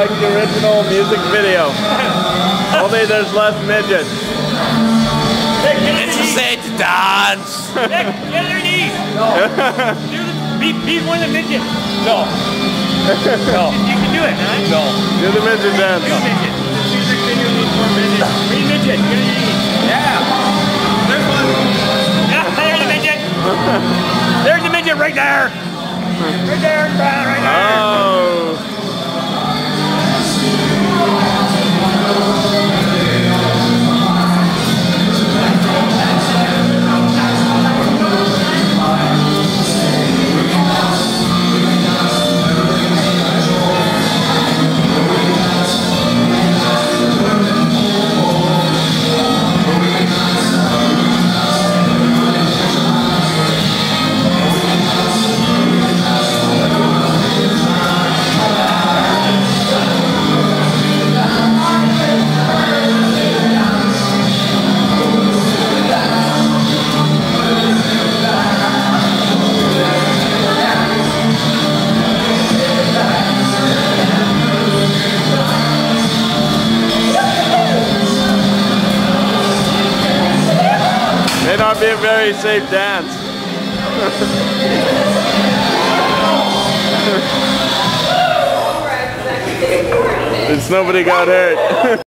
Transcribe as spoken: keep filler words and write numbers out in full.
like the original music video. Only there's less midgets. It's a safe to dance. Nick, get on your knees. No. Do the, be, be one of the midgets. No. No. You can do it, man. No. Do the midget dance. Do the midget. This music video needs more midgets. Be midget. Get on your knees. Yeah. There's one. Yeah, there's the midget. There's the midget right there. Right there, right there. Oh. May not be a very safe dance. Since nobody got hurt.